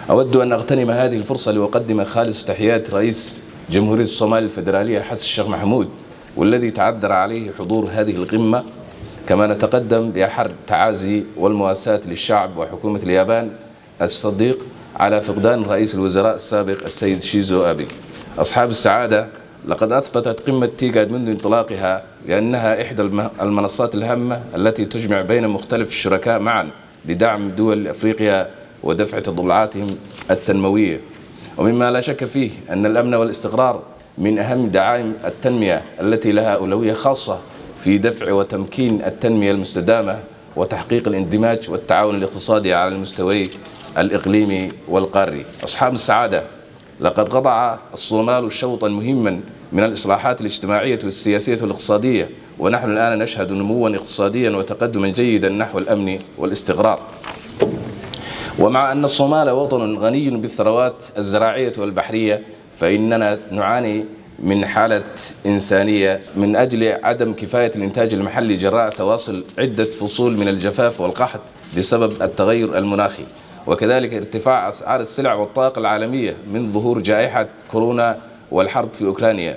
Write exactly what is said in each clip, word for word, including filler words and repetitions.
أود أن أغتنم هذه الفرصة لأقدم خالص تحيات رئيس جمهورية الصومال الفيدرالية حسن الشيخ محمود، والذي تعذر عليه حضور هذه القمة. كما نتقدم بأحر التعازي والمواساة للشعب وحكومة اليابان الصديق على فقدان رئيس الوزراء السابق السيد شيزو أبي. أصحاب السعادة، لقد أثبتت قمة تيغاد منذ انطلاقها بأنها إحدى المنصات الهامة التي تجمع بين مختلف الشركاء معا لدعم دول أفريقيا ودفع تطلعاتهم التنموية. ومما لا شك فيه أن الأمن والاستقرار من أهم دعائم التنمية التي لها أولوية خاصة في دفع وتمكين التنمية المستدامة وتحقيق الاندماج والتعاون الاقتصادي على المستوى الإقليمي والقاري. أصحاب السعادة، لقد قطع الصومال شوطا مهما من الإصلاحات الاجتماعية والسياسية والاقتصادية، ونحن الآن نشهد نموا اقتصاديا وتقدما جيدا نحو الأمن والاستقرار. ومع أن الصومال وطن غني بالثروات الزراعية والبحرية، فإننا نعاني من حالة إنسانية من أجل عدم كفاية الإنتاج المحلي جراء تواصل عدة فصول من الجفاف والقحط بسبب التغير المناخي، وكذلك ارتفاع أسعار السلع والطاقة العالمية من ظهور جائحة كورونا والحرب في أوكرانيا.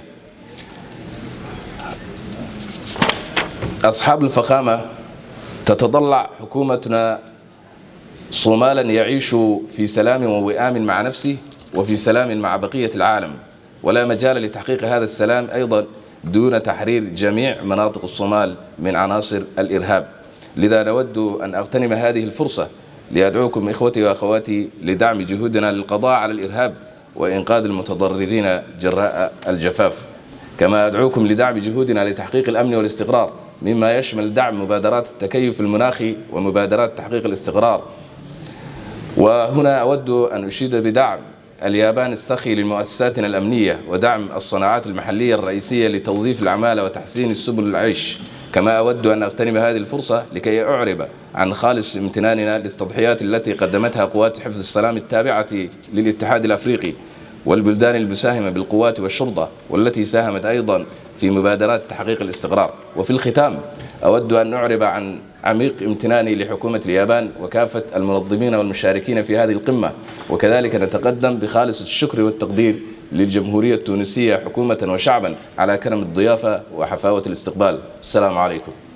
أصحاب الفخامة، تتطلع حكومتنا صومالا يعيش في سلام ووئام مع نفسه وفي سلام مع بقية العالم، ولا مجال لتحقيق هذا السلام أيضا دون تحرير جميع مناطق الصومال من عناصر الإرهاب. لذا نود أن أغتنم هذه الفرصة لأدعوكم إخوتي وأخواتي لدعم جهودنا للقضاء على الإرهاب وإنقاذ المتضررين جراء الجفاف. كما أدعوكم لدعم جهودنا لتحقيق الأمن والاستقرار، مما يشمل دعم مبادرات التكيف المناخي ومبادرات تحقيق الاستقرار. وهنا أود أن أشيد بدعم اليابان السخي لمؤسساتنا الأمنية ودعم الصناعات المحلية الرئيسية لتوظيف العمالة وتحسين سبل العيش. كما أود أن أغتنم هذه الفرصة لكي أعرب عن خالص امتناننا للتضحيات التي قدمتها قوات حفظ السلام التابعة للاتحاد الأفريقي والبلدان المساهمة بالقوات والشرطة، والتي ساهمت أيضا في مبادرات تحقيق الاستقرار. وفي الختام أود أن أعرب عن عميق امتناني لحكومة اليابان وكافة المنظمين والمشاركين في هذه القمة، وكذلك نتقدم بخالص الشكر والتقدير للجمهورية التونسية حكومة وشعبا على كرم الضيافة وحفاوة الاستقبال. السلام عليكم.